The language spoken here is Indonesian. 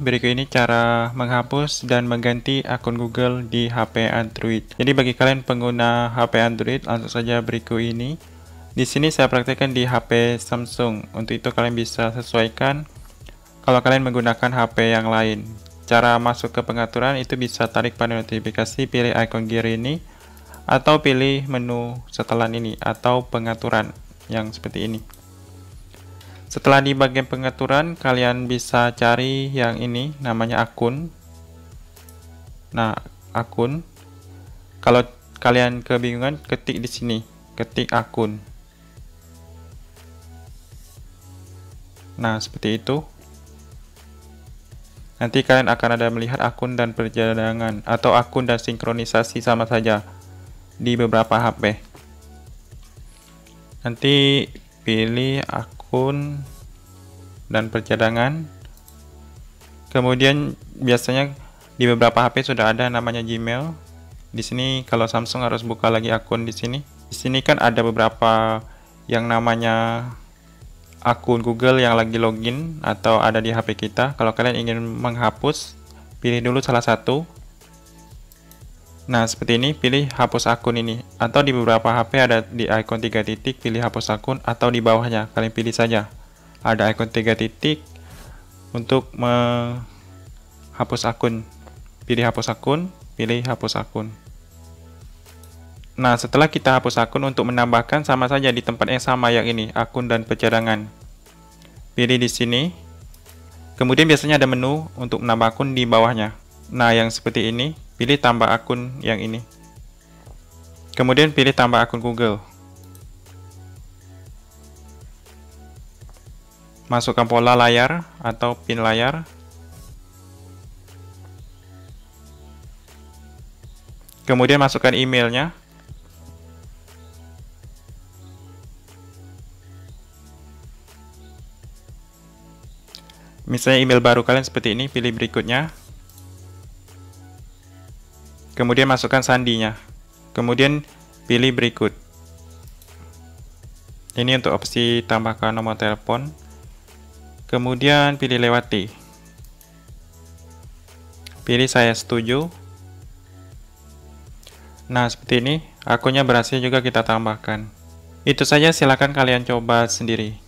berikut ini cara menghapus dan mengganti akun Google di HP Android. Jadi bagi kalian pengguna HP Android, langsung saja berikut ini. Di sini saya praktekkan di HP Samsung. Untuk itu kalian bisa sesuaikan kalau kalian menggunakan HP yang lain. Cara masuk ke pengaturan itu bisa tarik panel notifikasi, pilih icon gear ini, atau pilih menu setelan ini, atau pengaturan yang seperti ini. Setelah di bagian pengaturan, kalian bisa cari yang ini, namanya akun. Nah, akun. Kalau kalian kebingungan, ketik di sini, ketik akun. Nah, seperti itu. Nanti kalian akan ada melihat akun dan perjalanan, atau akun dan sinkronisasi sama saja di beberapa HP. Nanti pilih akun dan percadangan. Kemudian biasanya di beberapa HP sudah ada namanya Gmail. Di sini kalau Samsung harus buka lagi akun di sini. Di sini kan ada beberapa yang namanya akun Google yang lagi login atau ada di HP kita. Kalau kalian ingin menghapus, pilih dulu salah satu. Nah, seperti ini, pilih hapus akun ini. Atau di beberapa HP ada di icon 3 titik, pilih hapus akun, atau di bawahnya, kalian pilih saja. Ada icon 3 titik untuk menghapus akun. Pilih hapus akun, pilih hapus akun. Nah, setelah kita hapus akun, untuk menambahkan sama saja di tempat yang sama yang ini, akun dan pencadangan. Pilih di sini. Kemudian biasanya ada menu untuk menambah akun di bawahnya. Nah, yang seperti ini, pilih tambah akun yang ini. Kemudian pilih tambah akun Google. Masukkan pola layar atau pin layar. Kemudian masukkan emailnya. Misalnya email baru kalian seperti ini, pilih berikutnya. Kemudian masukkan sandinya. Kemudian pilih berikut. Ini untuk opsi tambahkan nomor telepon. Kemudian pilih lewati. Pilih saya setuju. Nah, seperti ini. Akunnya berhasil juga kita tambahkan. Itu saja, silakan kalian coba sendiri.